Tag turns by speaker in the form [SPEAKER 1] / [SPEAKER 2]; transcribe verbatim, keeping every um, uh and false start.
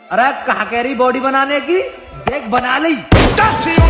[SPEAKER 1] अरे कहा कह रही बॉडी बनाने की, देख बना ली।